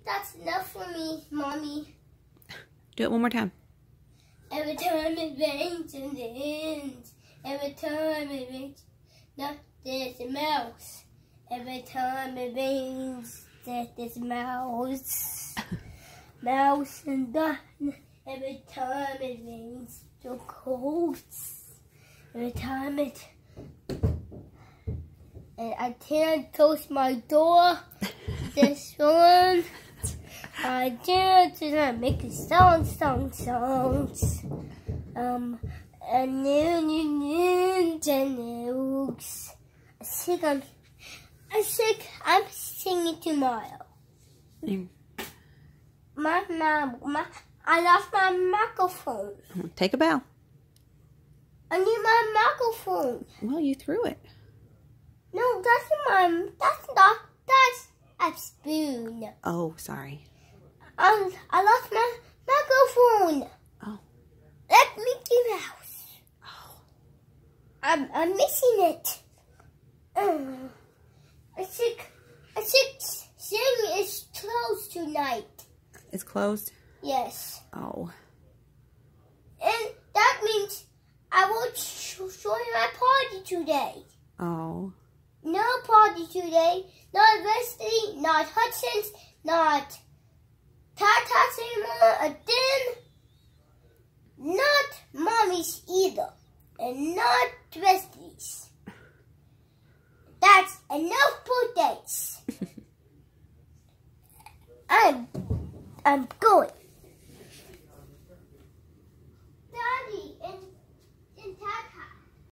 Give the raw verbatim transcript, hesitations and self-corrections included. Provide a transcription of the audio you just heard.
that's enough for me, Mommy. Do it one more time. Every time it rains and it ends. Every time it rains, no, there's a mouse. Every time it rains, there's a mouse. Mouse and done. Every time it rains, so cold. Every time it, and I can't close my door. This one, I can't. I'm making sounds, sounds, sounds. Um, and then you and I think I'm, I think I'm singing tomorrow. Mm. My mom, my, I lost my microphone. Take a bow. I need my microphone. Well, you threw it. No, that's my, that's not, that's a spoon. Oh, sorry. Um, I lost my microphone. Oh. Let Mickey Mouse. Oh. I'm, I'm missing it. Um, I think, I think Siri is closed tonight. It's closed? Yes. Oh. And that means I won't join my party today. Oh. No party today. Not Wesley, not Hudson's, not Tata's anymore, again. Not Mommy's either. And not Wesley's. That's enough birthdays. I'm, I'm going.